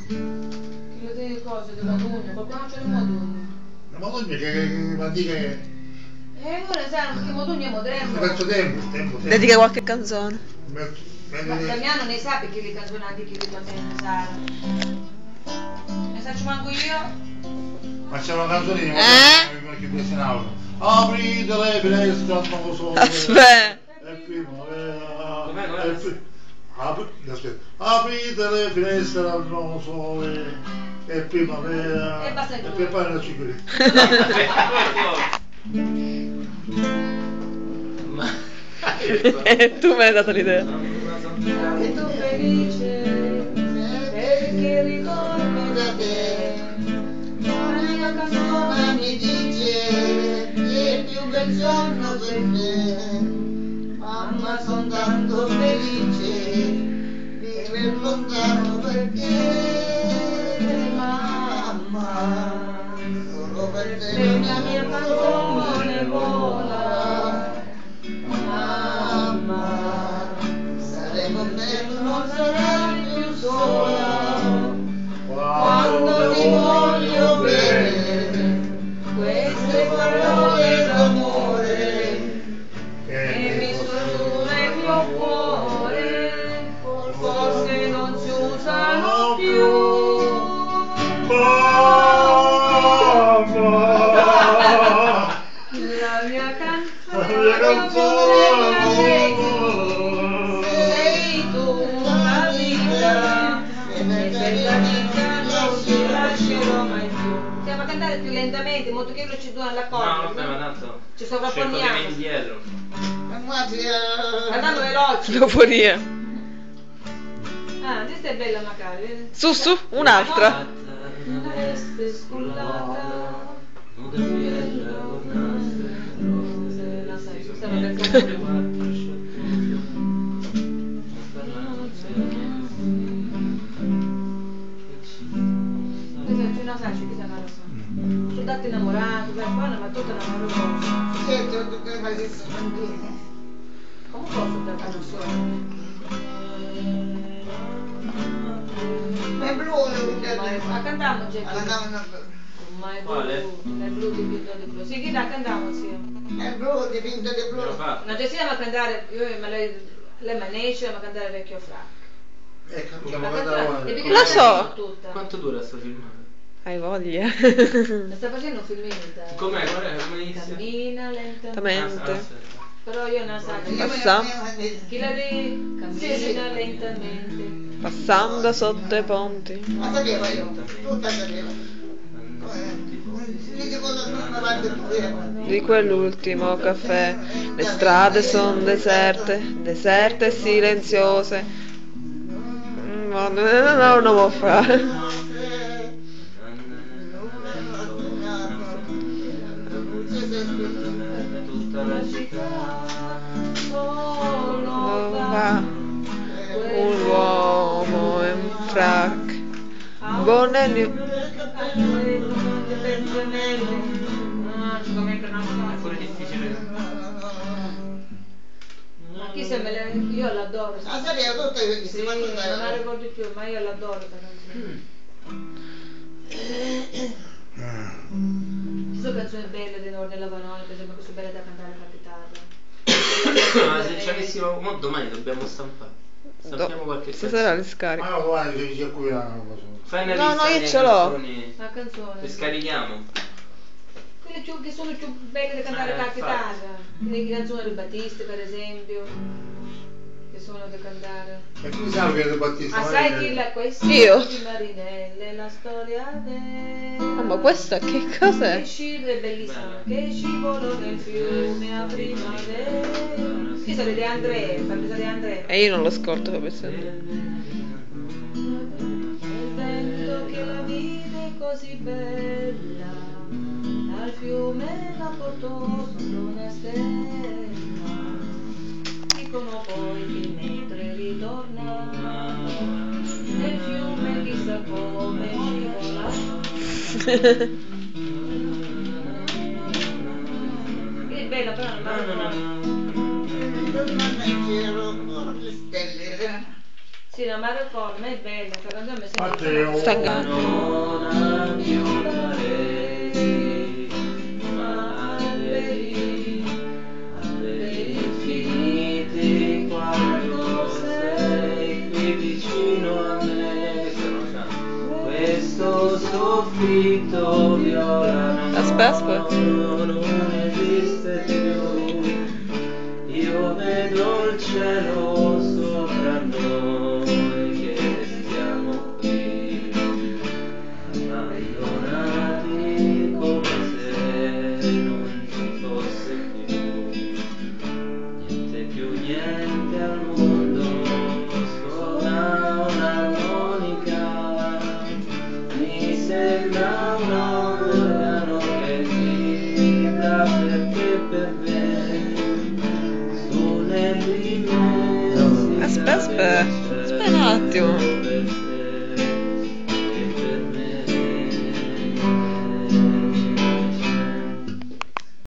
Chilo di cose, di Modugno, qualcuno c'è di Modugno. La Modugno che va a dire Ora sai, perché Modugno è moderno. verso tempo. Dedica qualche canzone. Ma Damiano ne sa perché le canzoni antiche che también Sara. Ne faccio manco io? Ma c'è una canzone di che presa in aula. Aprite le finestre al nuovo sole. Aspetta. È primavera. Com'è? Aspetta. Aprite le finestre al nuovo sole. È primavera. E basta E prepara la cigaretta. E tu mi hai dato l'idea. E tu felice perché ricordo da te. La mia canzone mi dice che è più bel giorno per me. Mamma son tanto felice di aver lontano perché mamma solo per te la mia canzone vola. Mamma sarei con me non sarai più sola quando ti voglio bene queste parole d'amore che mi sono nel mio cuore forse non si usano più. La mia canzone sei tu la vita e questa vita non ti lascerò mai più. Stiamo a cantare più lentamente, molto che ci dura l'accordo. No, vabbè, ma tanto ci cerco di sovrapponiamo. venire indietro. Andando veloci. Euforia. Ah, questa è bella magari. Su, un'altra. Una veste scullata. La sai, questa è una canzone. Non sai, ci chiede una cosa. Sono tanto innamorato, ma tutto innamorato. Senti, ho detto che fai questo bambino. Come posso dare una canzone? È blu, Ma cantiamo già. Ma è Quale? blu, è blu dipinto di blu. Sì, chi la cantiamo insieme? è blu, dipinto di blu. L'ho fatto. Una Gessina va a cantare, lei me ne esce, ma a cantare Vecchio Franco. Ecco, La ma canzone, guarda. e perché Lo la so. cantiamo tutta. Quanto dura sto filmato? Hai voglia. La sta facendo un filmino, dai. Com'è? Qual è? Come inizia? Cammina lentamente. Lentamente. Però io non so. Passando. Chi la di? Cammina lentamente. Passando sotto i ponti. Ma sapevo io, tutta sapevo. Dice cosa non avanti pure. Di quell'ultimo caffè. Le strade sono deserte e silenziose. Ma non lo può fare. Tutta la città. Solo Va un uomo in frac. Bonelli. È pure difficile. Ma chi se me le... Io l'adoro. Ah, sapevo tutto io, Sì, non la ricordo più, ma io l'adoro questa canzone. Ci sono canzoni belle di Nord della Vanone, per esempio, che sono belle da cantare con la chitarra. Ma se ci avessimo... Ma domani dobbiamo stampare. Stampiamo qualche Stasera li pezzo. scarico. Ma no, guarda, c'è qui una cosa. Fai una No, lista no, io delle ce l'ho. canzoni. La canzone. Le scarichiamo. Quelle che sono più belle da cantare con la chitarra. Le canzoni di Battisti, per esempio, che sono da cantare. E tu sai che è Battista? Ah, sai chi la questa? Io? Di Marinelle, la storia del... Ma questa che cos'è? Che scivolo è bellissima, che scivolo nel fiume a primavera. Chi sa di Andrea, fammi di Andrea. E io non lo scordo come sento. Il vento che la vide così bella, al fiume la portò sopra una stella. Dicono poi che mentre ritorna, nel fiume chissà come scivola. È bella però non va. Non è giro con le stelle. Sì, la Marocco, a me è bella, sta canzone mi sembra. Matteo. Stangano. Non aggiungerei alberi, alberi infiniti quando sei qui vicino a me. Questo soffitto viola Aspetta. non esiste più. Io vedo il cielo sopra noi che restiamo qui, abbandonati come se non ci fosse più niente al mondo. Suona un'armonica, mi sembra un organo che vibra per te e per me. Aspetta un attimo.